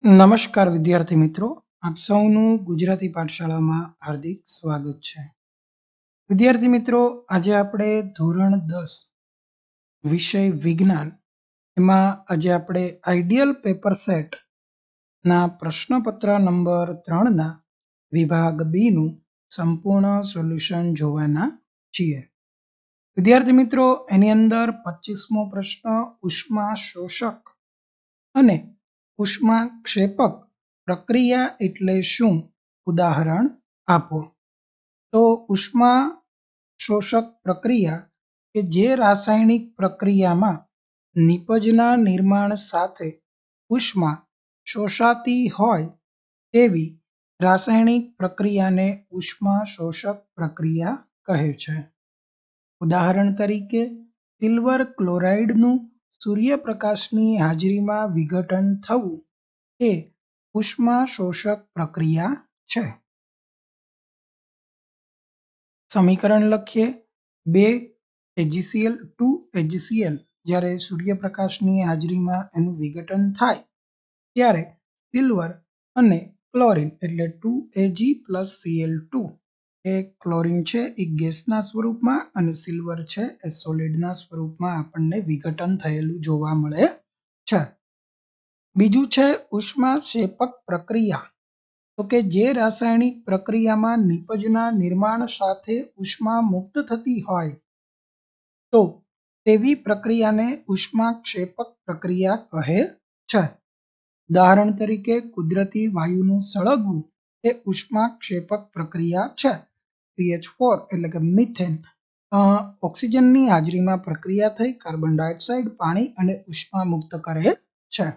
નમસ્કાર વિદ્યાર્થી મિત્રો, આપ સૌનું ગુજરાતી પાઠશાળામાં હાર્દિક સ્વાગત છે. વિદ્યાર્થી મિત્રો, આજે આપણે ધોરણ 10 વિષય વિજ્ઞાન એમાં આજે આપણે આઈડિયલ પેપર સેટ ના પ્રશ્નપત્ર નંબર 3 ના વિભાગ બી નું સંપૂર્ણ સોલ્યુશન જોવાના છીએ. વિદ્યાર્થી મિત્રો, એની અંદર 25મો પ્રશ્ન ઉષ્મા શોષક અને ઉષ્માક્ષેપક પ્રક્રિયા એટલે શું? ઉદાહરણ આપો. તો ઉષ્મા શોષક પ્રક્રિયા કે જે રાસાયણિક પ્રક્રિયામાં નિપજના નિર્માણ સાથે ઉષ્મા શોષાતી હોય તેવી રાસાયણિક પ્રક્રિયાને ઉષ્મા શોષક પ્રક્રિયા કહે છે. ઉદાહરણ તરીકે સિલ્વર ક્લોરાઇડનું સૂર્યપ્રકાશની હાજરીમાં વિઘટન થવું એ ઉષ્મા શોષક પ્રક્રિયા છે. સમીકરણ લખીએ. 2 AgCl જ્યારે સૂર્યપ્રકાશની હાજરીમાં એનું વિઘટન થાય ત્યારે સિલ્વર અને ક્લોરીન એટલે 2Ag+Cl2 એ ક્લોરીન છે એ ગેસના સ્વરૂપમાં અને સિલ્વર છે એ સોલિડના સ્વરૂપમાં આપણને વિઘટન થયેલું જોવા મળે છે. બીજું છે ઉષ્માક્ષેપક પ્રક્રિયા. તો કે જે રાસાયણિક પ્રક્રિયામાં નિપજના નિર્માણ સાથે ઉષ્મા મુક્ત થતી હોય તો તેવી પ્રક્રિયાને ઉષ્માક્ષેપક પ્રક્રિયા કહે છે. ઉદાહરણ તરીકે કુદરતી વાયુનું સળગવું એ ઉષ્માક્ષેપક પ્રક્રિયા છે. CH4 એટલે કે મિથેન ઓક્સિજનની હાજરીમાં પ્રક્રિયા થઈ કાર્બન ડાયોક્સાઇડ, પાણી અને ઉષ્મા મુક્ત કરે છે.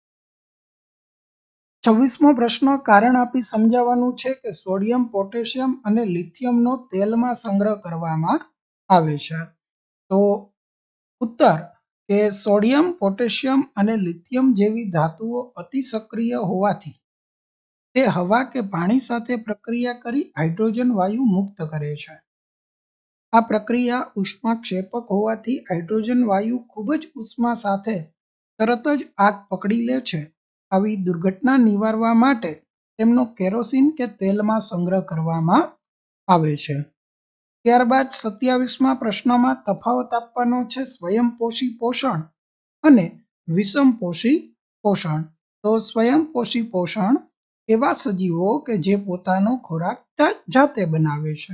26મો પ્રશ્ન કારણ આપી સમજાવવાનું છે કે સોડિયમ, પોટેશિયમ અને લિથિયમનો તેલમાં સંગ્રહ કરવામાં આવે છે. તો ઉત્તર કે સોડિયમ, પોટેશિયમ અને લિથિયમ જેવી ધાતુઓ અતિ સક્રિય હોવાથી તે હવા કે પાણી સાથે પ્રક્રિયા કરી હાઇડ્રોજન વાયુ મુક્ત કરે છે. આ પ્રક્રિયા ઉષ્માક્ષેપક હોવાથી હાઇડ્રોજન વાયુ ખૂબ જ ઉષ્મા સાથે તરત જ આગ પકડી લે છે. આવી દુર્ઘટના નિવારવા માટે તેમનો કેરોસીન કે તેલમાં સંગ્રહ કરવામાં આવે છે. ત્યારબાદ 27મા પ્રશ્નમાં તફાવત આપવાનો છે સ્વયંપોષી પોષણ અને વિષમપોષી પોષણ. તો સ્વયંપોષી પોષણ એવા સજીવો કે જે પોતાનો ખોરાક જાતે બનાવે છે,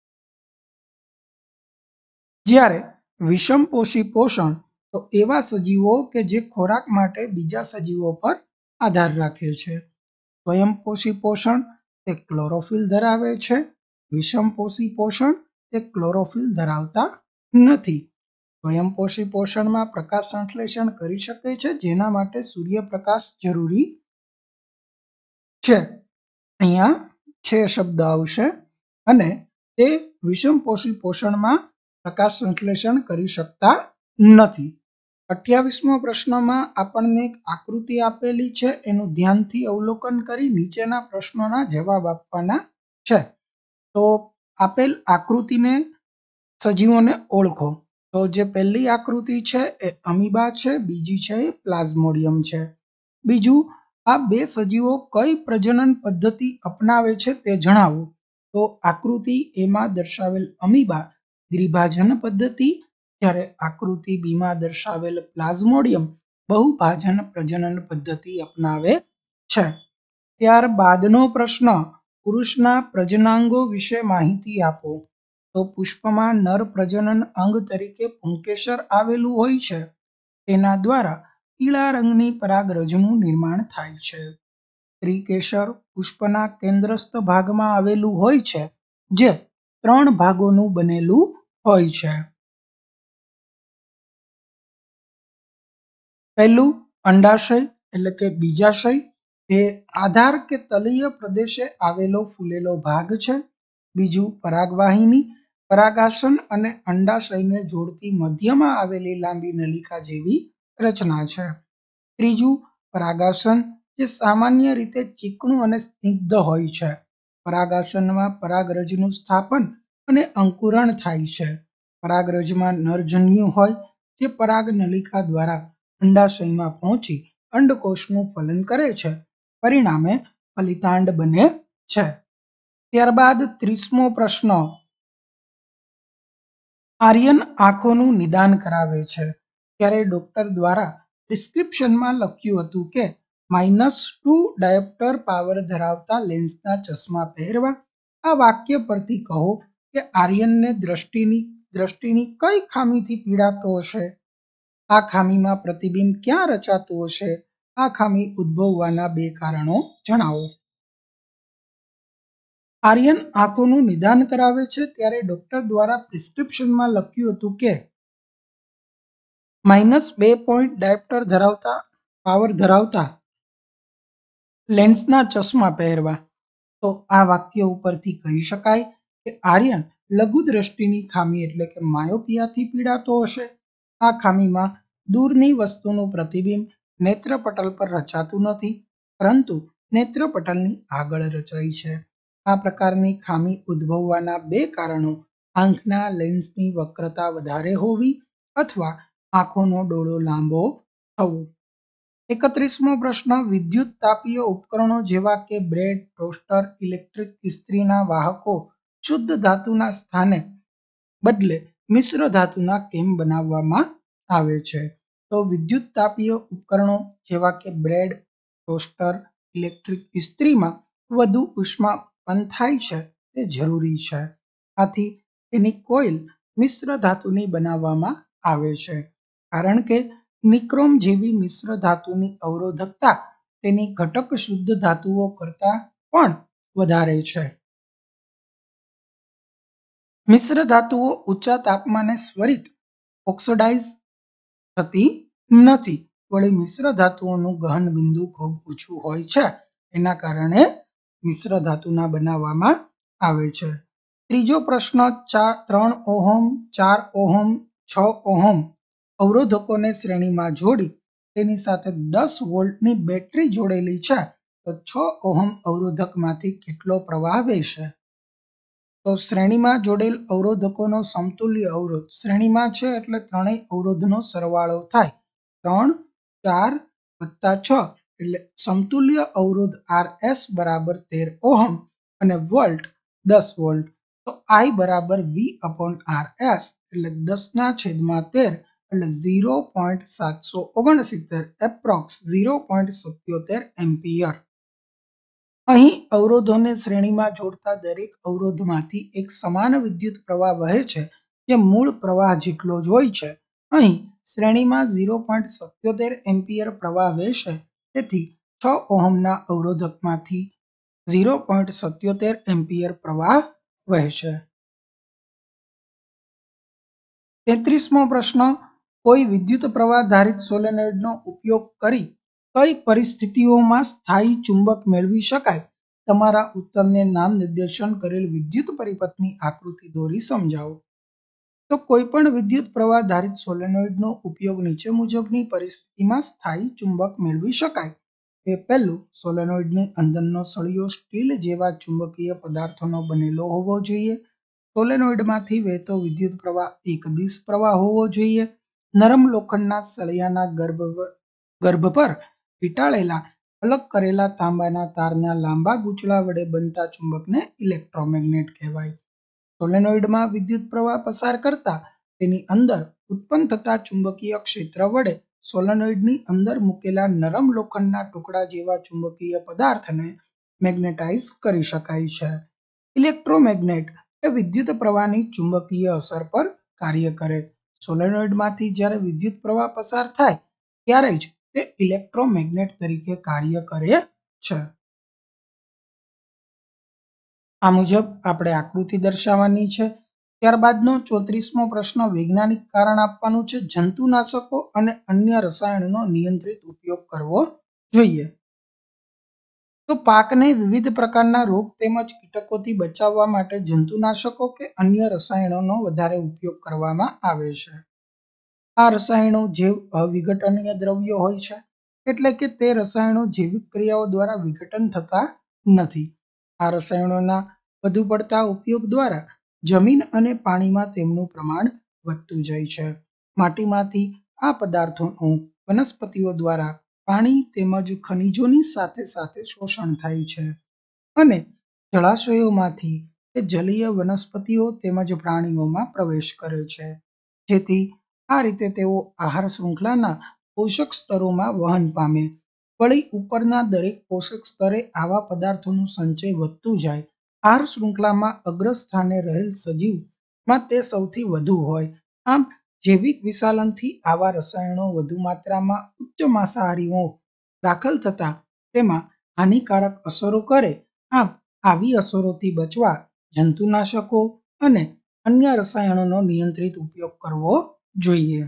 જ્યારે વિષમપોષી પોષણ તો એવા સજીવો કે જે ખોરાક માટે બીજા સજીવો પર આધાર રાખે છે. સ્વયંપોષી પોષણ તે ક્લોરોફિલ ધરાવે છે. વિષમપોષી પોષણ તે ક્લોરોફિલ ધરાવતા નથી. સ્વયંપોષી પોષણમાં પ્રકાશ સંશ્લેષણ કરી શકે છે, જેના માટે સૂર્યપ્રકાશ જરૂરી છે. અહીંયા છે શબ્દ આવશે. અને તે વિષમપોષી પોષણમાં પ્રકાશ સંશ્લેષણ કરી શકતા નથી. 28મો પ્રશ્નમાં આપણને એક આકૃતિ આપેલી છે, એનું ધ્યાનથી અવલોકન કરી નીચેના પ્રશ્નોના જવાબ આપવાના છે. તો આપેલ આકૃતિને સજીવોને ઓળખો. તો જે પહેલી આકૃતિ છે એ અમીબા છે, બીજી છે એ પ્લાઝ્મોડિયમ છે. બીજું, આ બે સજીવો કઈ પ્રજનન પદ્ધતિ અપનાવે છે તે જણાવો. તો આકૃતિ એમાં દર્શાવેલ અમીબા દ્વિભાજન પદ્ધતિ, જ્યારે આકૃતિ બીમાં દર્શાવેલ પ્લાઝ્મોડિયમ બહુભાજન પ્રજનન પદ્ધતિ અપનાવે છે. ત્યારબાદનો પ્રશ્ન પુરુષના પ્રજનનાંગો વિશે માહિતી આપો. તો પુષ્પમાં નર પ્રજનન અંગ તરીકે પુંકેસર આવેલું હોય છે. તેના દ્વારા પીળા રંગની પરાગરજનું નિર્માણ થાય છે. સ્ત્રીકેસર પુષ્પના કેન્દ્રસ્થ ભાગમાં આવેલું હોય છે, જે 3 ભાગોનું બનેલું હોય છે. પહેલું અંડાશય એટલે કે બીજાશય, તે આધાર કે તલીય પ્રદેશે આવેલો ફૂલેલો ભાગ છે. બીજું પરાગવાહિની, પરાગાસન અને અંડાશયને જોડતી મધ્યમાં આવેલી લાંબી નલિકા જેવી રચના છે. ત્રીજું પરાગાસન, જે સામાન્ય રીતે ચીકણું અને સ્નિગ્ધ હોય છે. પરાગાસનમાં પરાગરજનું સ્થાપન અને અંકુરણ થાય છે. પરાગરજમાં નરજન્યુ હોય જે પરાગ નલિકા દ્વારા અંડાશયમાં પહોંચી અંડકોષનું ફલન કરે છે પરિણામે ફલિતાંડ બને છે। ત્યારબાદ 30મો પ્રશ્ન, આર્યન આંખોનું નિદાન કરાવે છે ત્યારે ડોક્ટર દ્વારા પ્રિસ્ક્રિપ્શનમાં લખ્યું હતું કે -2 ડાયોપ્ટર પાવર ધરાવતા લેન્સના ચશ્મા પહેરવા। આ વાક્ય પરથી કહો કે આર્યનને દ્રષ્ટિની કઈ ખામીથી પીડાતો હશે। આ ખામીમાં પ્રતિબિંબ ક્યાં રચાતું હશે। આ ખામી ઉદ્ભવવાના 2 કારણો જણાવો। આર્યન આંખોનું નિદાન કરાવે છે ત્યારે ડોક્ટર દ્વારા પ્રિસ્ક્રિપ્શનમાં લખ્યું હતું કે -2 ડાયોપ્ટર પાવર ધરાવતા લેન્સના ચશ્મા પહેરવા। તો આ વાક્ય ઉપરથી કહી શકાય કે આર્યન લઘુ દ્રષ્ટિની ખામી એટલે કે માયોપિયાથી પીડાતો હશે। આ ખામીમાં દૂરની વસ્તુનું પ્રતિબિંબ નેત્રપટલ પર રચાતું નથી, પરંતુ નેત્રપટલની આગળ રચાય છે। આ પ્રકારની ખામી ઉદ્ભવવાના 2 કારણો આંખના લેન્સની વક્રતા વધારે હોવી અથવા આંખોનો ડોળો લાંબો થવો। 31મો પ્રશ્ન, વિદ્યુત તાપીય ઉપકરણો જેવા કે બ્રેડ, ટોસ્ટર, ઇલેક્ટ્રિક ઇસ્ત્રીના વાહકો શુદ્ધ ધાતુના સ્થાને બદલે મિશ્ર ધાતુના કેમ બનાવવામાં આવે છે? તો વિદ્યુત તાપીય ઉપકરણો જેવા કે બ્રેડ, ટોસ્ટર, ઇલેક્ટ્રિક ઇસ્ત્રીમાં વધુ ઉષ્મા ઉત્પન્ન થાય છે તે જરૂરી છે। આથી તેની કોઇલ મિશ્ર ધાતુની બનાવવામાં આવે છે, કારણ કે નિક્રોમ જેવી મિશ્ર ધાતુની અવરોધકતા તેની ઘટક શુદ્ધ ધાતુઓ કરતાં પણ વધારે છે। મિશ્ર ધાતુઓ ઊંચા તાપમાને સ્વરિત ઓક્સિડાઇઝ થતી નથી। વળી મિશ્ર ધાતુઓનું ગહન બિંદુ ખૂબ ઊંચું હોય છે, એના કારણે મિશ્ર ધાતુના બનાવવામાં આવે છે। ત્રીજો પ્રશ્ન, 3 ઓહમ, 4 ઓહમ, 6 ઓહમ અવરોધકોને શ્રેણીમાં જોડી તેની સાથે 10 વોલ્ટની બેટરી જોડેલી છે, તો 6 ઓહમ અવરોધકમાંથી કેટલો પ્રવાહ વહેશે? તો શ્રેણીમાં જોડેલ અવરોધકોનો સમતુલ્ય અવરોધ શ્રેણીમાં છે એટલે ત્રણેય અવરોધનો સરવાળો થાય, 3, 4 વત્તા 6 એટલે સમતુલ્ય અવરોધ RS બરાબર 13 ઓહમ અને વોલ્ટ 10 વોલ્ટ। તો I બરાબર V/RS એટલે 10/13 એટલે 0.769 એપ્રોક્સ 0.77 એમ્પિયર। અહીં અવરોધોને શ્રેણીમાં જોડતા દરેક અવરોધમાંથી એક સમાન વિદ્યુત પ્રવાહ વહે છે, જે મૂળ પ્રવાહ જેટલો જ હોય છે। અહીં શ્રેણીમાં 0.77 એમ્પિયર પ્રવાહ વહેશે, તેથી 6 ઓહમના અવરોધકમાંથી 0.77 એમ્પિયર પ્રવાહ વહેશે। 33મો પ્રશ્ન, કોઈ વિદ્યુત પ્રવાહ ધારિત સોલેનોઇડનો ઉપયોગ કરી કઈ પરિસ્થિતિઓમાં સ્થાયી ચુંબક મેળવી શકાય? તમારા ઉત્તરને નામ નિર્દેશન કરેલ વિદ્યુત પરિપથની આકૃતિ દોરી સમજાવો। તો કોઈ પણ વિદ્યુત પ્રવાહ ધારિત સોલેનોઇડનો ઉપયોગ નીચે મુજબની પરિસ્થિતિમાં સ્થાયી ચુંબક મેળવી શકાય। એ પહેલું, સોલેનોઇડની અંદરનો સળિયો સ્ટીલ જેવા ચુંબકીય પદાર્થોનો બનેલો હોવો જોઈએ। સોલેનોઇડમાંથી વહેતો વિદ્યુત પ્રવાહ એકદિશ પ્રવાહ હોવો જોઈએ। નરમ લોખંડના સળિયાના ગર્ભ પર વીંટાળેલા અલગ કરેલા તાંબાના તારના લાંબા ગૂંચળા વડે બનતા ચુંબકને ઇલેક્ટ્રોમેગ્નેટ કહેવાય। સોલેનોઇડમાં વિદ્યુત પ્રવાહ પસાર કરતા તેની અંદર ઉત્પન્ન થતા ચુંબકીય ક્ષેત્ર વડે સોલેનોઇડની અંદર મૂકેલા નરમ લોખંડના ટુકડા જેવા ચુંબકીય પદાર્થને મેગ્નેટાઇઝ કરી શકાય છે। ઇલેક્ટ્રોમેગ્નેટ એ વિદ્યુત પ્રવાહની ચુંબકીય અસર પર કાર્ય કરે। સોલેનોઇડમાંથી જ્યારે વિદ્યુત પ્રવાહ પસાર થાય ત્યારે જ તે ઇલેક્ટ્રોમેગ્નેટ તરીકે કાર્ય કરે છે। આ મુજબ આપણે આકૃતિ દર્શાવવાની છે। ત્યારબાદનો 34મો પ્રશ્ન, વૈજ્ઞાનિક કારણ આપવાનું છે, જંતુનાશકો અને અન્ય રસાયણોનો નિયંત્રિત ઉપયોગ કરવો જોઈએ। તો પાકને વિવિધ પ્રકારના રોગ તેમજ કીટકોથી બચાવવા માટે જંતુનાશકો કે અન્ય રસાયણોનો વધારે ઉપયોગ કરવામાં આવે છે। આ રસાયણો જૈવ અવિઘટનીય દ્રવ્યો હોય છે, એટલે કે તે રસાયણો જૈવિક ક્રિયાઓ દ્વારા વિઘટન થતા નથી। આ રસાયણોના વધુ પડતા ઉપયોગ દ્વારા જમીન અને પાણીમાં તેમનું પ્રમાણ વધતું જાય છે। માટીમાંથી આ પદાર્થોનું વનસ્પતિઓ દ્વારા પાણી તેમજ ખનિજોની સાથે સાથે શોષણ થાય છે અને જળાશયોમાંથી તે જલીય વનસ્પતિઓ તેમજ પ્રાણીઓમાં પ્રવેશ કરે છે, જેથી આ રીતે તેઓ આહાર શૃંખલાના પોષક સ્તરોમાં વહન પામે. વળી ઉપરના દરેક પોષક સ્તરે આવા પદાર્થોનું સંચય વધતું જાય. આહાર શૃંખલામાં અગ્રસ્થાને રહેલ સજીવમાં તે સૌથી વધુ હોય. આમ જૈવિક વિશાલનથી આવા રસાયણો વધુ માત્રામાં ઉચ્ચ માંસાહારીઓ દાખલ થતા તેમાં હાનિકારક અસરો કરે. આમ આવી અસરોથી બચવા જંતુનાશકો અને અન્ય રસાયણોનો નિયંત્રિત ઉપયોગ કરવો જોઈએ.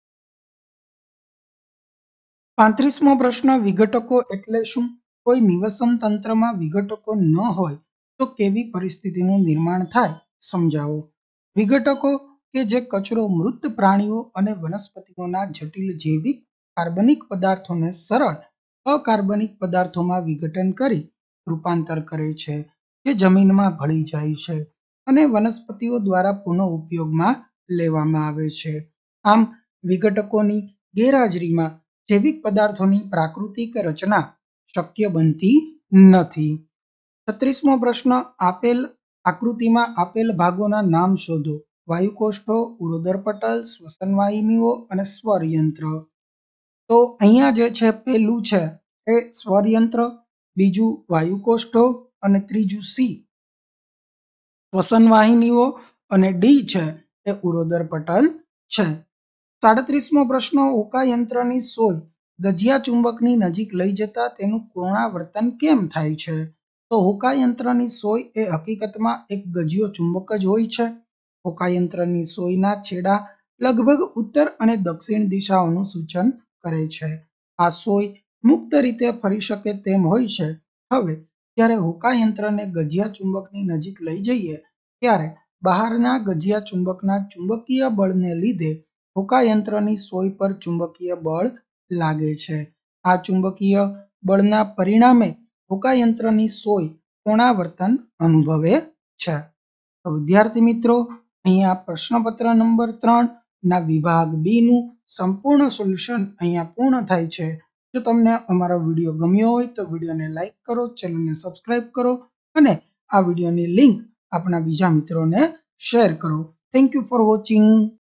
35મો પ્રશ્ન, વિઘટકો એટલે શું? કોઈ નિવસન તંત્રમાં વિઘટકો ન હોય તો કેવી પરિસ્થિતિનું નિર્માણ થાય? સમજાવો. વિઘટકો કે જે કચરો મૃત પ્રાણીઓ અને વનસ્પતિઓના જટિલ જૈવિક કાર્બનિક પદાર્થોને સરળ અકાર્બનિક પદાર્થોમાં વિઘટન કરી રૂપાંતર કરે છે, જે જમીનમાં ભળી જાય છે અને વનસ્પતિઓ દ્વારા પુનઃ ઉપયોગમાં લેવામાં આવે છે. આમ વિઘટકોની ગેરહાજરીમાં જૈવિક પદાર્થોની પ્રાકૃતિક રચના શક્ય બનતી નથી. 36મો પ્રશ્ન, આપેલ આકૃતિમાં આપેલ ભાગોના નામ શોધો. વાયુકોષ્ઠો, ઉરોદર પટલ, શ્વસન વાહિનીઓ અને સ્વરયંત્ર. તો અહીંયા જે છે પહેલું છે એ સ્વરયંત્ર, બીજું વાયુકોષ્ઠો અને ત્રીજું સી શ્વસન વાહિનીઓ અને ડી છે એ ઉરોદર પટલ છે. 37મો પ્રશ્ન, હોકાયંત્રની સોય ગજિયા ચુંબકની નજીક લઈ જતા તેનું પુનરાવર્તન કેમ થાય છે? તો હોકાયંત્રની સોય એ હકીકતમાં એક ગજિયો ચુંબક જ હોય છે. હોકાયંત્રની સોયના છેડા લગભગ ઉત્તર અને દક્ષિણ દિશાઓનું સૂચન કરે છે. આ સોય મુક્ત રીતે ફરી શકે તેમ હોય છે. હવે જ્યારે હોકાયંત્રને ગજિયા ચુંબકની નજીક લઈ જઈએ ત્યારે બહારના ગજિયા ચુંબકના ચુંબકીય બળને લીધે હોકાયંત્રની સોય પર ચુંબકીય બળ લાગે છે. આ ચુંબકીય બળના પરિણામે હોકાયંત્રની સોય કોણાવર્તન અનુભવે છે. તો વિદ્યાર્થી મિત્રો, અહીંયા પ્રશ્નપત્ર નંબર 3 ના વિભાગ બી નું સંપૂર્ણ સોલ્યુશન અહીંયા પૂર્ણ થાય છે. જો તમને અમારો વિડીયો ગમ્યો હોય તો વિડીયોને લાઈક કરો, ચેનલને સબસ્ક્રાઈબ કરો અને આ વિડીયોની લિંક આપણા બીજા મિત્રોને શેર કરો. Thank you for watching.